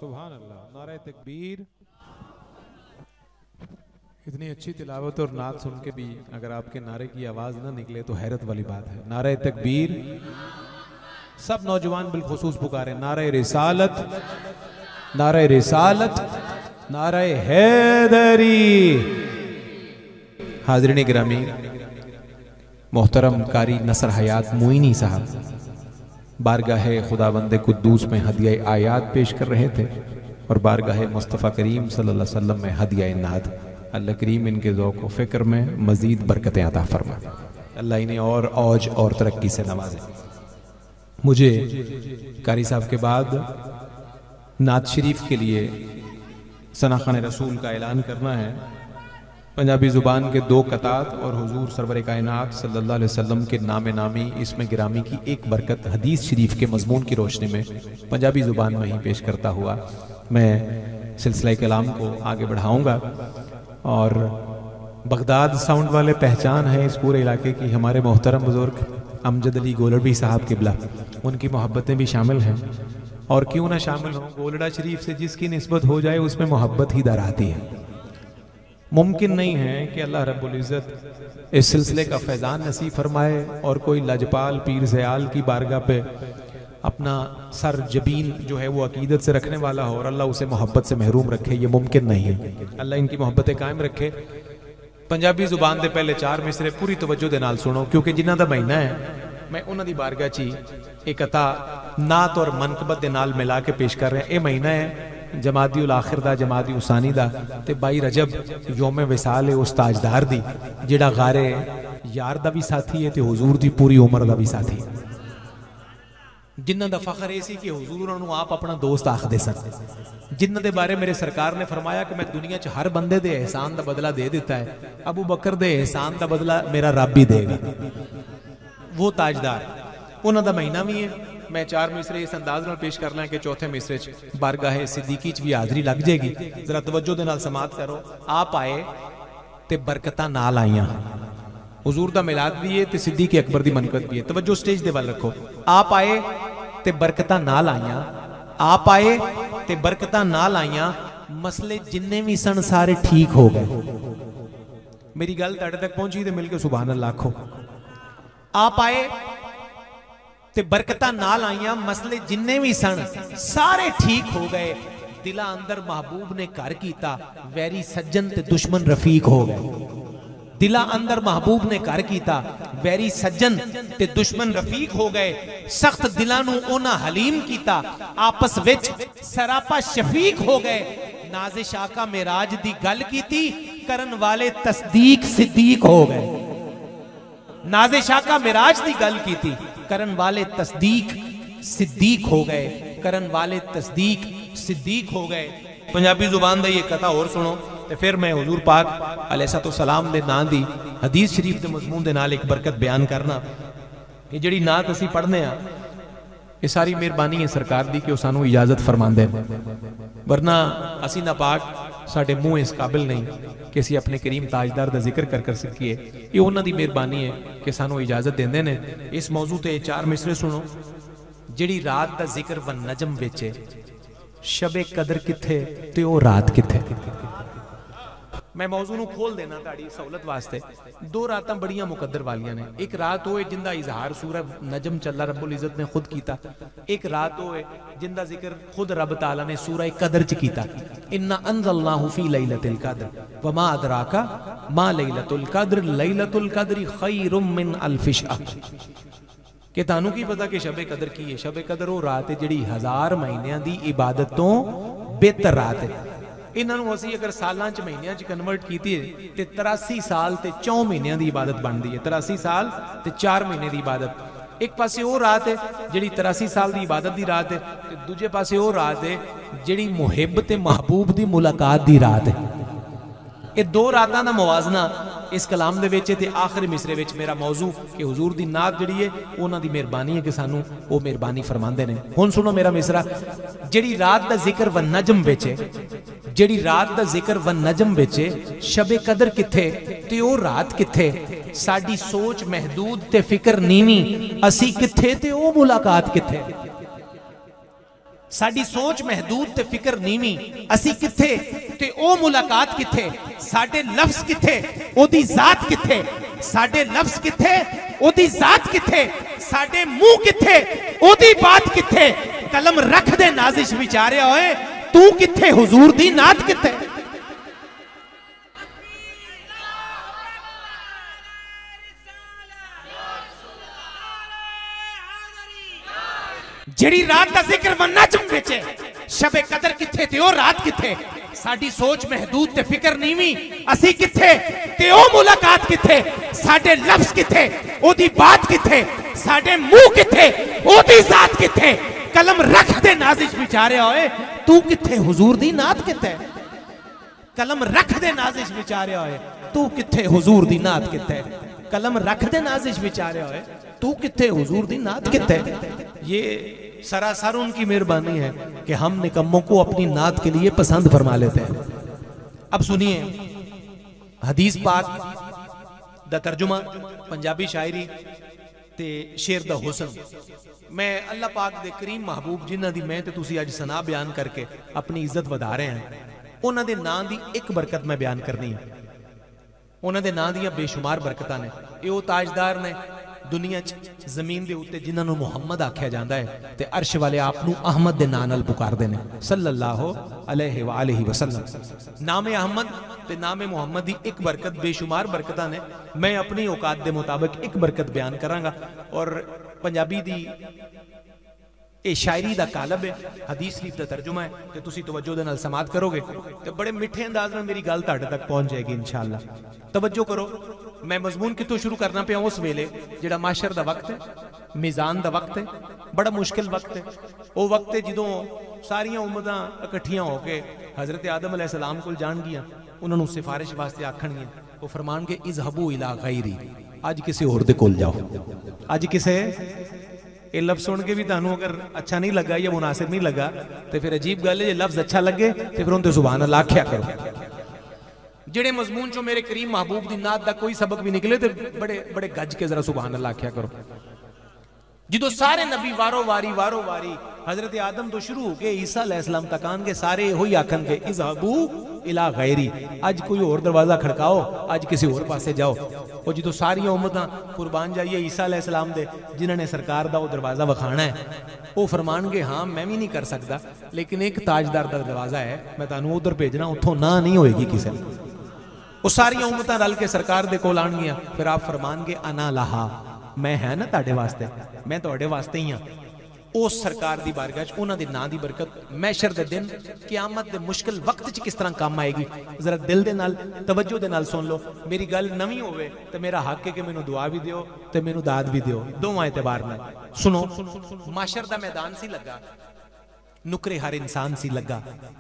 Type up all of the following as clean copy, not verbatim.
सुभान अल्लाह, नारे तकबीर। इतनी अच्छी तिलावत और नात सुन के भी अगर आपके नारे की आवाज ना निकले तो हैरत वाली बात है। नारे तकबीर। सब नौजवान बिलखुसूस पुकारे नारे रिसालत, नारे रिसालत, नारे हैदरी। हाज़रीन गिरामी, मोहतरम कारी नसर हयात मोइनी साहब बारगाहे खुदावंद कुद्दूस में हदिया आयात पेश कर रहे थे और बारगाहे मुस्तफ़ा करीम सल्लल्लाहु अलैहि वसल्लम में हदिया नाद। अल्लाह करीम इनके ज़ौक़ व फ़िक्र में मज़ीद बरकतें अता फरमा। अल्लाह इन्हें और औज और तरक्की से नवाजे। मुझे कारी साहब के बाद नात शरीफ के लिए सनाख़ान रसूल का ऐलान करना है। पंजाबी ज़ुबान के 2 कतात और हुजूर सरवर कायनात सल्लल्लाहु अलैहि वसल्लम के नाम नामी इसमें गिरामी की एक बरकत हदीस शरीफ के मज़मून की रोशनी में पंजाबी ज़ुबान में ही पेश करता हुआ मैं सिलसिला कलाम को आगे बढ़ाऊँगा। और बगदाद साउंड वाले पहचान है इस पूरे इलाके की। हमारे मोहतरम बुज़ुर्ग अमजद अली गोलड़वी साहब किबला, उनकी मोहब्बतें भी शामिल हैं। और क्यों ना शामिल हों, गोलड़ा शरीफ से जिसकी निस्बत हो जाए उसमें मोहब्बत ही दराती है। मुमकिन नहीं है कि अल्लाह रब्बुल इज़्ज़त इस सिलसिले का फैज़ान नसीब फरमाए और कोई लजपाल पीर ज़याल की बारगाह पे अपना सर जबीन जो है वो अकीदत से रखने वाला हो और अल्लाह उसे मोहब्बत से महरूम रखे। ये मुमकिन नहीं है। अल्लाह इनकी मोहब्बतें कायम रखे। पंजाबी ज़ुबान के पहले 4 मिसरे पूरी तवज्जो दे नाल सुनो, क्योंकि जिन्हां दा महीना है मैं उन्हां दी बारगाह च एक अता नात और मनकबत दे नाल मिला के पेश कर रहे हैं। ये महीना है जमादी उल आखिर दा, जमादी उसानी दा ते 22 रजब योम विसाल है उस ताजदार दी जिहड़ा गारे यार दा भी साथी है ते हुजूर दी पूरी उम्र दा भी साथी है। जिन्हां दा फखर है सी कि हुजूर उन्होंने आप अपना दोस्त आखदे सन, जिन्हां दे बारे मेरे सरकार ने फरमाया कि मैं दुनिया च हर बंदे दे एहसान दा बदला दे दिता है, अबू बकर दे एहसान दा बदला मेरा रब ही देगा। वो ताजदार उन्हां दा महीना भी है। मैं 4 मिसरे इस अंदाज में पेश करना है कि चौथे मिसरे च बारगाहे सिद्दीकी च भी हाजरी लग जाएगी। जरा तवज्जो दे नाल समात करो। आप आए ते बरकतां नाल आईयां। हुजूर दा मिलाद भी है ते सिद्दीक अकबर दी मनकबत भी है। तवज्जो स्टेज दे वाल रखो। आप आए ते बरकतां नाल आईयां, आप आए ते बरकतां नाल आईयां। मसले जिन्ने भी सन सारे ठीक हो गए। मेरी गल तुहाडे तक पहुंची ते मिलके सुभान अल्लाह आखो। आप आए ते बरकतां नाल आईयां, मसले जिन्ने भी सन सारे ठीक हो गए। दिला अंदर महबूब ने घर कीता, वैरी सज्जन ते दुश्मन रफीक हो गए। दिला अंदर महबूब ने घर कीता, वैरी सज्जन ते दुश्मन रफीक हो गए। सख्त दिलां नूं उन्हां हलीम कीता, आपस विच सरापा शफीक हो गए। नाज़िश आका मेराज दी गल कीती, करन वाले तस्दीक सिद्दीक हो गए। नाज़िश आका मेराज दी गल कीती, करन वाले तस्दीक सिद्दीक हो गए। करन वाले तस्दीक सिद्दीक हो गए। पंजाबी जुबान दा ये कथा और सुनो ते फिर मैं हुजूर पाक अलैहिस्सलाम दे नां दी हदीस शरीफ दे मज़मून दे नाल एक बरकत बयान करना। ये जिहड़ी नात असीं पढ़ने आ, ये सारी मेहरबानी है सरकार दी कि सानू इजाजत फरमांदे ने, वरना असीं नापाक साडे मुंह इस काबिल नहीं कि असीं अपने करीम ताजदार दा जिक्र कर सकीए। ये उन्हां दी मेहरबानी है कि सानू इजाजत देंदे ने। इस मौजू ते 4 मिसरे सुनो। जिहड़ी रात दा जिक्र व नजम विच शबे कदर किथे ते ओ रात किथे। मैं मौजू नूं खोल देना ताड़ी सहूलत वास्ते। 2 रातां बड़ियां मुकद्दर वालियां ने। एक रात होए जिंदा इजहार सूरह नजम चल्ला रब्बुल इज्जत ने खुद कीता। एक रात होए जिंदा जिक्र खुद रब ताला ने सूरह कदर च कीता। इन्ना अंज़लनाहु फी लैलतिल कद्र वमा अदराका मा लैलतुल कद्र लैलतुल कद्रि खैरुम मिन अल्फि शहर। कि तानू की पता कि शबे कदर की है? शबे कदर वो रात है जिहड़ी 1000 महीनों की इबादत तो बेहतर रात है। इन्हों असी अगर सालां च महीनों च कन्वर्ट की तो 83 साल ते 4 महीनों की इबादत बनती है। 83 साल ते 4 महीने की इबादत। एक पासे वो रात है जिहड़ी 83 साल की इबादत की रात है, दूजे पासे वो रात है जिहड़ी मुहिब ते महबूब की मुलाकात की रात है। ये 2 रातां दा मुवाजना इस कलाम दे विच ते आखिरी मिसरे विच मेरा मौजू कि हुजूर दी नात जिहड़ी है उन्हां दी मेहरबानी है कि सानू वो मेहरबानी फरमांदे ने। हुण सुनो मेरा मिसरा। जिहड़ी रात दा जिक्र व नजम विच है, जिहड़ी रात दा जिक्र व नजम विच है, शबे कदर किथे ते ओ रात किथे। साडी सोच महदूद ते फिक्र नीवी, असी किथे ते ओ मुलाकात किथे। साडी सोच महदूद ते फिक्र नीवी, असी किथे ते ओ मुलाकात किथे, साडे लफ्ज किथे ओदी जात किथे, साडे लफ्ज किथे ओदी जात किथे, साडे मुंह किथे ओदी बात किथे। कलम रख दे नाजिश विचारिया होए, तू किथे हुजूर दी नात किथे। जेड़ी रात का जिक्र वन्ना चुम बेचे, शबे कदर किथे ते ओ रात किथे, साडी सोच महदूद ते फिक्र नीवी, असी किथे ते ओ मुलाकात किथे, साडे लफ्ज किथे ओदी बात किथे, साडे मुंह किथे ओदी जात किथे। कलम रख दे नाजिश विचारिया होए, तू किथे हुजूर दी नात किथे। कलम रख दे नाजिश विचारिया होए, तू किथे हुजूर दी नात किथे। कलम रख दे नाजिश विचारिया होए, तू किथे हुजूर दी नात किथे। ये सरासर उनकी मेहरबानी है कि हम निकम्मों को अपनी नात के लिए पसंद फरमा लेते हैं। अब सुनिए हदीस पाक दा तर्जुमा, पंजाबी शायरी ते शेर दा हुसन। मैं अल्लाह पाक दे करीम महबूब जिन्हां दी मैं ते तुसी अज सना बयान करके अपनी इज्जत वधा रहे हैं, उन्हां दे नां दी एक बरकत मैं बयान करनी है। उन्हां दे नां दियां बेशुमार बरकतां ने। ये वो ताजदार ने दुनिया च जमीन दे उत्ते जिन्हां नूं मुहम्मद आख्या जांदा है ते अर्श वाले आप नूं अहमद दे नां नाल पुकारदे ने सल्लल्लाहु अलैहि व आलिहि वसल्लम। नाम अहमद ते नाम मुहम्मद दी एक बरकत बेशुमार बरकतां ने। मैं अपनी औकात दे मुताबिक एक बरकत बयान करांगा और पंजाबी दी ये शायरी दा कालब है, हदीस शरीफ दा तर्जुमा है ते तुसी तवज्जो दे नाल समात करोगे ते बड़े मिठे अंदाज में मेरी गल तुहाडे तक पहुंच जाएगी इंशाअल्लाह। तवज्जो करो, मैं मजमून कितों शुरू करना पिया उस वेले जिहड़ा माशर दा वक्त है, मीज़ान दा वक्त है, बड़ा मुश्किल वक्त है। वो वक्त है जिदों सारियां उम्मतां इकट्ठियां होके हजरत आदम अलैहिस्सलाम कोल जाणगियां, उन्हां नूं सिफारिश वास्ते आखणगियां, वो फरमानगे इज़हबू इला गैरी, अज किसी होर दे कोल जाओ। अज किसे ये लफ्ज सुन के भी तुहानूं अगर अच्छा नहीं लगा या मुनासिब नहीं लगा तो फिर अजीब गल है। जे लफ्ज अच्छा लगे तो फिर उनते सुभान अल्लाह आख्या करो। जेड़े मजमून चो मेरे करीम महबूब दी नात दा कोई सबक भी निकले तो बड़े बड़े गज के जरा सुभान अल्लाह आख्या करो। जो सारे नबी वारो वारी हजरत आदम तो शुरू हो के ईसा अलैहिस्सलाम तक आन के सारे होई आखन के इज़हबू इला गैरी, अज कोई और दरवाजा खड़काओ, अज किसी और पासे जाओ। और जो सारिया उम्मतां कुर्बान जाइए ईसा अलैहिस्सलाम दे जिन्होंने सरकार दा वो दरवाजा वखाना है, वो फरमानगे हाँ मैं भी नहीं कर सकता, लेकिन एक ताजदार दा दरवाजा है, मैं तुहानूं उधर भेजना, उथों ना नहीं होएगी किसी। वो सारिया उम्मतां रल के सरकार दे कोल आणगियां, फिर आप फरमानगे अना लहा, मैं है ना तुहाडे वास्ते, मैं तुहाडे वास्ते ही हाँ। उस सरकार दी बारगाह च उन्हां दे नां दी बरकत मैशर दे दिन क़यामत दे मुश्किल वक्त च किस तरह काम आएगी, जरा दिल दे नाल तवज्जो दे नाल सुन लो। मेरी गल नवी होवे तो मेरा हक है कि मैनूं दुआ भी दिओ ते मैनूं दाद भी दिओ, दोवां एतबार नाल सुनो। माशर दा मैदान सी लगा, नुकरे हर इंसान सी लगा,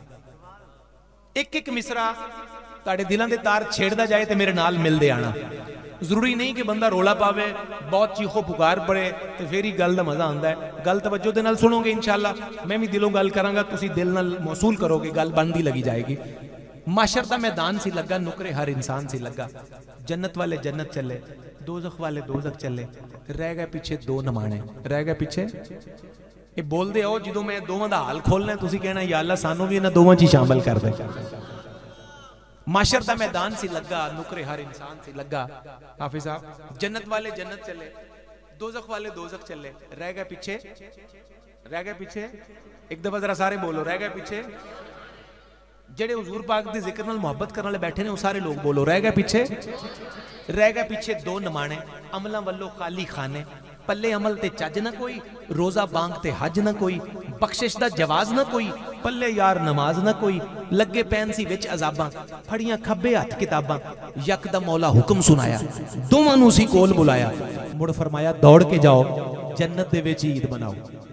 एक एक मिसरा तुहाडे दिलां दे तार छेड़दा जाए तो मेरे नाल मिलदे आना। जरूरी नहीं कि बंदा रोला पावे, बहुत चीखो पुकार पड़े तो फिर ही गल का मजा आता है। गल तवज्जो दे नाल सुनोगे इंशाअल्लाह, मैं भी दिलों गल करांगा, तुसी दिल नाल मौसूल करोगे, गल बनदी लगी जाएगी। माशर दा मैदान सी लगा, नुकरे हर इंसान सी लगा, जन्नत वाले जन्नत चले, दोजख वाले दोजख चले, रह गए पीछे दो नमाणे, रह गए पीछे। ये बोलते हो जो मैं दोवां दा हाल खोलना है, तुसी कहना या अल्लाह सानू भी इन्हां दोवां च शामिल कर दे। माशर दा मैदान सी लगा, नुकरे हर इंसान सी लगा। हाफिज साहब, जन्नत वाले जन्नत चले, दोजख वाले दोजख चले, रह गए पीछे, रह गए पीछे। एक दफा जरा सारे बोलो, रह गए पीछे। जेड़े हुजूर पाक दी जिक्र नाल मोहब्बत करने वाले बैठे ने, वो सारे लोग बोलो, रह गए पीछे। रह गए पीछे दो नमाणे, अमलां वल्लों खाली खाने, पल्ले अमल ते चज ना कोई, रोजा बांग ते हज ना कोई, बख्शिश दा जवाज ना कोई, पल्ले यार नमाज ना कोई, लगे पैन सी विच अजाबां, फड़ियां खब्बे हथ किताबां, यकदम मौला हुक्म सुनाया, दोवां नूं सी कोल बुलाया, मुड़ फरमाया दौड़ के जाओ जन्नत दे विच ईद मनाओ।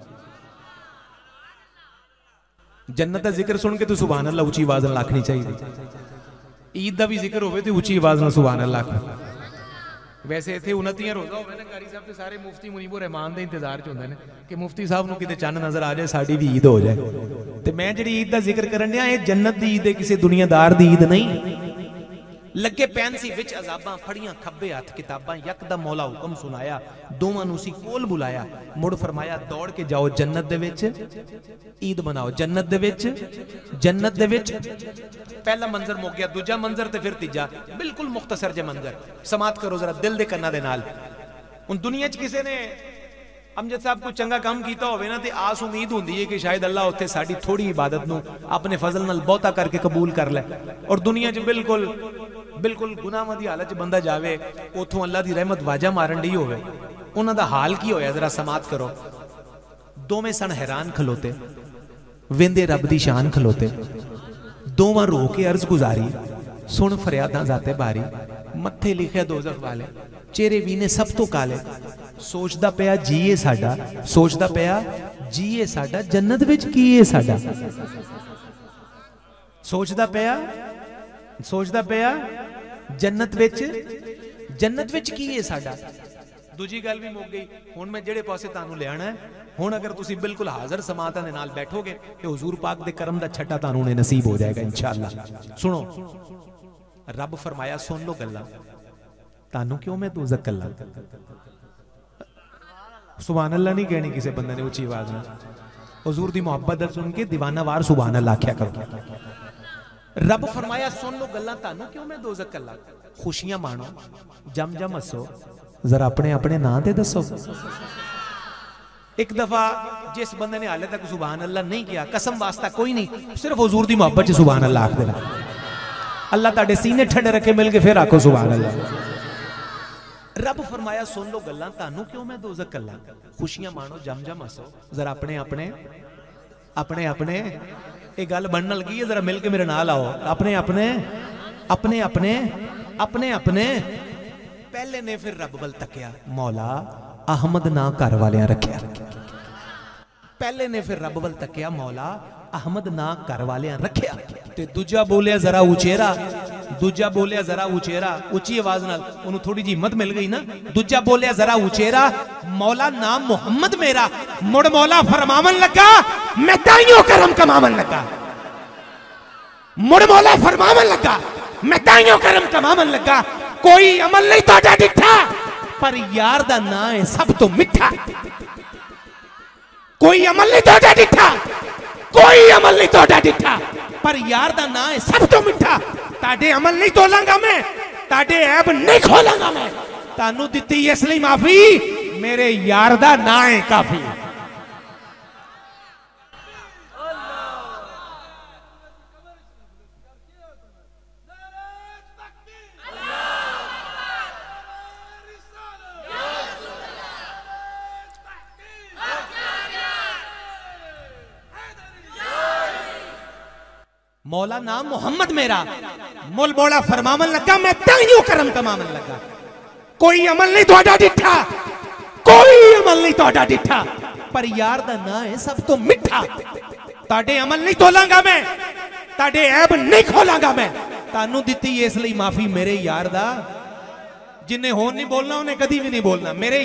जन्नत दा जिक्र सुन के तो सुभान अल्लाह उची आवाज नाल आखनी चाहिए। ईद दा भी जिक्र होवे तो उची आवाज नाल सुभान अल्लाह आखो। वैसे इतने 29 रोजा होवे ना कारी साहब, सारे मुफ्ती मुनीबुर रहमान के इंतजार च होंदे ने कि मुफ्ती साहब नूं किते चंद नजर आ जाए, साडी भी ईद हो जाए। तो मैं जिहड़ी ईद का जिक्र करन दिया, ये जन्नत दी ईद है, किसी दुनियादार दी ईद नहीं। लगे पैन सी विच अजाबां फड़ियां खब्बे हथ किताबां यकदम मौला हुक्म सुनाया दोवां नूं सी कोल बुलाया मुड़ फरमाया दौड़ के जाओ जन्नत दे विच ईद मनाओ जन्नत दे विच पहला मंजर मुक गया दूजा मंजर ते फिर तीजा बिल्कुल मुख्तसर जे मंजर समात करो जरा दिल दे कन्ना दे नाल हुण दुनिया च किसी ने अमजद साहब को चंगा काम किया होवे ना ते आस उम्मीद होंदी है कि शायद अल्लाह उत्थे साडी थोड़ी इबादत नूं अपने फजल नाल बहुता करके कबूल कर ले और दुनिया च बिल्कुल गुनाहां दी हालत च बंदा जावे उथों अल्लाह दी रहमत वाजा मारन दी होवे उन्हां दा हाल की होया जरा समात करो दोवें सन हैरान खलोते वेंदे रब दी शान खलोते दोवां रो के अर्ज गुजारी सुन फरियादां जाते बारी मत्थे लिखे दोज़ख वाले चेहरे वीने सब तो काले सोचदा पिया जीए साडा सोचदा पिया जीए साडा जन्नत विच की है साडा सोचदा पिया जन्नत विच की है साडा दूजी गल भी मुक गई हुण मैं जेड़े पासे तानू ले आना है हुण अगर तुसी बिल्कुल हाजिर समातां दे नाल बैठोगे ते हुजूर पाक दे करम दा छट्टा तानू ने नसीब हो जाएगा इंशाअल्लाह सुनो रब फरमाया सुन लो गल्लां तानू क्यों मैं दोज़ख कल्ला सुभान अल्लाह नहीं कहनी किसी बंदे ने ऊंची आवाज में हुजूर दी मोहब्बत सुन के दीवाना वार सुभान अल्लाह आख्या करो रब फरमाया सुन लो गल्लां तानू क्यों मैं दोज़ख कल्ला खुशियां मानो जम जम हसो जरा अपने अपने नां ते दसो एक दफा जिस बंदे ने हाले तक सुभान अल्लाह नहीं किया कसम वास्ता कोई नहीं सिर्फ हुजूर दी मोहब्बत च सुभान अल्लाह आख देना अल्लाह ताड़े सीने ठंडे रखे मिल के फिर आखो सुभान अल्लाह रब फरमाया सुन लो गल्लां तानू क्यों मैं दोज़ख कल्ला खुशियां मानो जम जम हसो जरा अपने ये गल बनने लगी है जरा मिल के मेरे नाल आओ अपने पहले ने फिर रब वल तकिया मौला अहमद ना घर वालियां रखिया पहले ने फिर रब वल तकिया मौला अहमद ना घर वालियां रखिया ते दूजा बोलिया जरा उचेरा उची आवाज नाल उन्होंने थोड़ी जी हिम्मत मिल गई ना दूजा बोलिया जरा उचेरा मौला नाम मुहम्मद मेरा मुड़ मौला फरमावन लगा मैं ताइयों करम कमावन लगा मुड़ मौला फरमावन लगा मैं ताइयों करम कमावन लगा कोई अमल नहीं तोड़ा डिठा पर यार दा ना है सब तो मिठा कोई अमल नहीं तोड़ा डिठा पर यार दा ना है सब तो मिठा ताडे अमल नहीं तोलांगा मैं ताडे ऐब नहीं खोलांगा मैं तानू दित्ती इसलिए माफी मेरे यार दा ना है काफी मौला नाम मोहम्मद मेरा मुल मौला फरमावन लगा मैं ताइयों करम कमावन लगा कोई अमल नहीं तोड़ा डिठा पर यार दा ना है सब तो मिठा ताडे अमल नहीं तोलांगा मैं ताडे ऐब नहीं खोलांगा मैं तानू दित्ती इसलिए माफी मेरे यार दा जिन्हें होर नहीं बोलना उन्हें कभी भी नहीं बोलना मेरे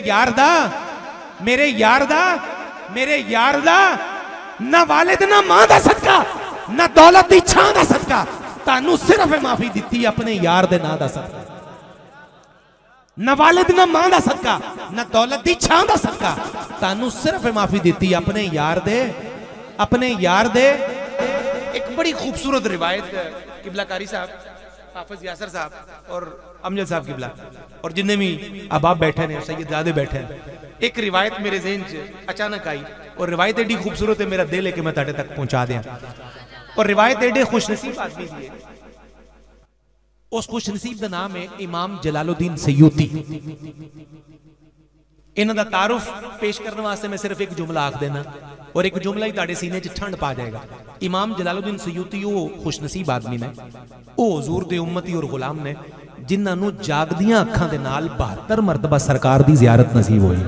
यार दा ना वालिद ना मां दा सदका ना दौलत दी छां दा सदका तानू सिर्फ माफी दित्ती अपने यार दे नां दा सदका ना वालिद ना मां दा सदका ना दौलत दी छां दा सदका तानू सिर्फ माफी दित्ती अपने यार दे एक बड़ी खूबसूरत रिवायत किबला कारी साहब हाफिज यासर साहब और अमजद साहब किबला और जिन्ने भी अहबाब बैठे ने सैयद ज़ादे बैठे हैं एक रिवायत मेरे ज़हन च अचानक आई और रिवायत एडी खूबसूरत है मेरा दिल है कि मैं ताड़े तक पहुंचा दें और रिवायत एडे खुशनसीब आदमी की है उस खुशनसीब का नाम है इमाम जलालुद्दीन सयूती इन्हां दा तारुफ पेश करने वास्ते मैं सिर्फ एक जुमला आख देना और एक जुमला ही ताड़े सीने च ठंड पा जाएगा इमाम जलालुद्दीन सयूती वो खुशनसीब आदमी ने वो हुजूर दे उम्मती और गुलाम ने जिन्हां नूं जागदियां अखां दे नाल 72 मरतबा सरकार दी ज़ियारत नसीब हुई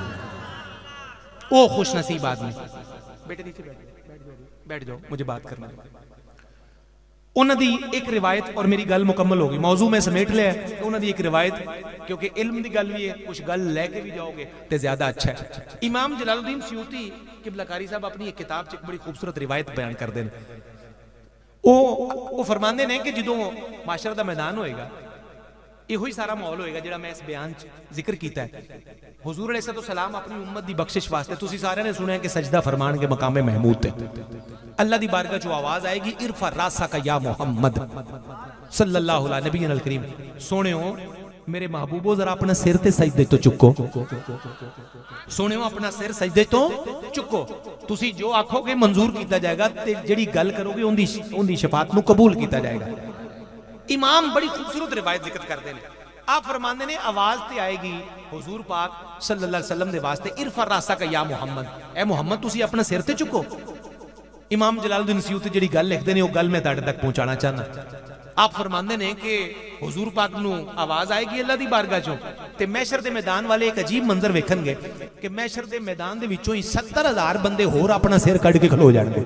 वो खुशनसीब आदमी बेटे नीचे बैठ जाओ मुझे बात करना उन्होंने एक रिवायत और मेरी गल मुकम्मल होगी मौजू में समेट लिया उन्होंने एक रिवायत क्योंकि इल्म की गल भी है कुछ गल लेके भी जाओगे तो ज्यादा अच्छा है इमाम जलालुद्दीन सयूती किबला कारी साहब अपनी एक किताब च एक बड़ी खूबसूरत रिवायत बयान करते हैं ਉਹ ਫਰਮਾਉਂਦੇ ਨੇ ਕਿ ਜਦੋਂ ਮਾਸ਼ਰ ਦਾ ਮੈਦਾਨ ਹੋਏਗਾ, ਇਹੋ ਹੀ ਸਾਰਾ ਮਾਹੌਲ ਹੋਏਗਾ ਜਿਹੜਾ ਮੈਂ ਇਸ ਬਿਆਨ 'ਚ ਜ਼ਿਕਰ ਕੀਤਾ ਹੈ। हुजूर अलैहिस्सलाम अपनी उम्मत दी बख्शिश वास्ते, तुसी सारे ने सुना है कि सजदा फरमान के मकामे महमूद थे, अल्लाह दी बारगाह चो आवाज आएगी, इरफा रासा का या मोहम्मद सल्लल्लाहु अलैहि नबी अल करीम। सोनियो मेरे महबूबो जरा अपना सिर ते सजदे तो चुको, सोनियो अपना सिर सजदे तो चुको। तुसी जो आखोगे मंजूर किया जाएगा ते जिहड़ी गल करोगे उनकी शफाअत नूं कबूल किया जाएगा। इमाम बड़ी खूबसूरत रिवायत जिक्र करते हैं, आप फरमाते ने आवाज ते आएगी हुजूर पाक सल्लल्लाहु अलैहि वसल्लम दे वास्ते, इरफा रासा का या मोहम्मद, ए मोहम्मद तुसी अपना सिर ते चुको। इमाम जलालुद्दीन सयूती जिहड़ी गल लिखदे ने, वो गल मैं तुहाडे तक पहुंचाना चाहना। आप फरमाते ने कि हुजूर पाक नूं आवाज आएगी अल्लाह दी बारगाह चों, ते महशर दे मैदान वाले एक अजीब मंजर वेखणगे कि महशर दे मैदान दे विचों ही 70,000 बंदे होर अपना सिर कढ के खलो जाणगे।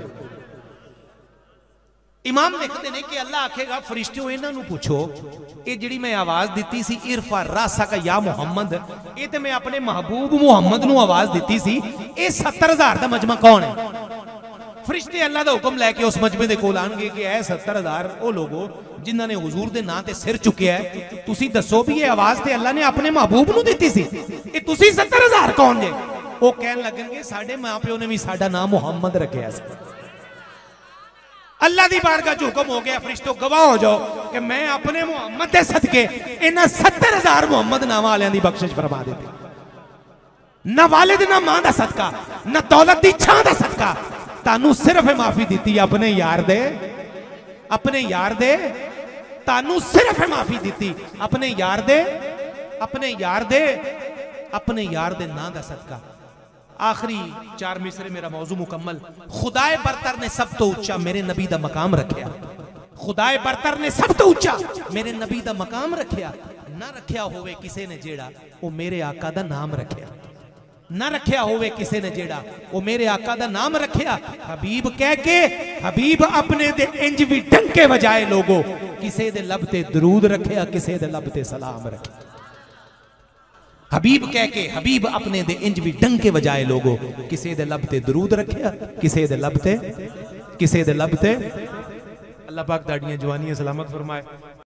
इमाम लिखते हैं कि अल्लाह आखेगा फरिश्तियों इन्हां नूं पूछो, ये जिहड़ी मैं आवाज दी सी इरफा रासा का या मोहम्मद, ये तो मैं अपने महबूब मुहम्मद नूं आवाज दी सी, ये 70,000 का मजमा कौन है? फरिश्ते अल्लाह का हुक्म लैके उस मजमे दे कोल आणगे कि ऐ 70,000 वो लोगो जिन्हां ने हुजूर दे नां ते सिर चुकिया है, तुसी दसो भी ये आवाज ते अल्लाह ने अपने महबूब नूं दित्ती सी, ये तुसी 70,000 कौन जे? वो कहन लगणगे साडे मां प्यो ने भी साडा नाम मुहम्मद रखिया सी। अल्लाह दी बारगाह च हुक्म हो गया, फरिश्तों गवाह हो जाओ कि मैं अपने मुहम्मद दे सदके इन्हां 70,000 मुहम्मद नाम वालियां दी बख्शिश फरमा देती। ना वालिद ना मां दा सदका, ना दौलत दी छां दा सदका, तानू सिर्फ माफी दी अपने यार दे, अपने यार दे, तानू सिर्फ माफी दी अपने यार दे, अपने यार दे, अपने यार दे नां दा सदका। आखिरी 4 मिसरे मेरा मौजू मुकम्मल। खुदाए बरतर ने सब तो ऊंचा मेरे नबी दा मकाम रखिया, खुदाए बरतर ने सब तो ऊंचा मेरे नबी दा मकाम रखिया, ना रखिया होवे किसे ने जेड़ा वो मेरे आका दा नाम रखिया, ना रखिया होवे किसे ने जेड़ा वो मेरे आका दा नाम रखिया। हबीब कह के हबीब अपने दे इंज भी डंके वजाए लोगो, किसे दे लब ते दरूद रखिया, किसे दे लब ते सलाम रखिया। हबीब कह के हबीब अपने दे इंज भी डंके वजाए लोगो, किसे दे लब ते दरूद रखिया, किसे दे लब ते, किसे दे लब ते। अल्लाह पाक दाड़ियां जवानियां सलामत फरमाए।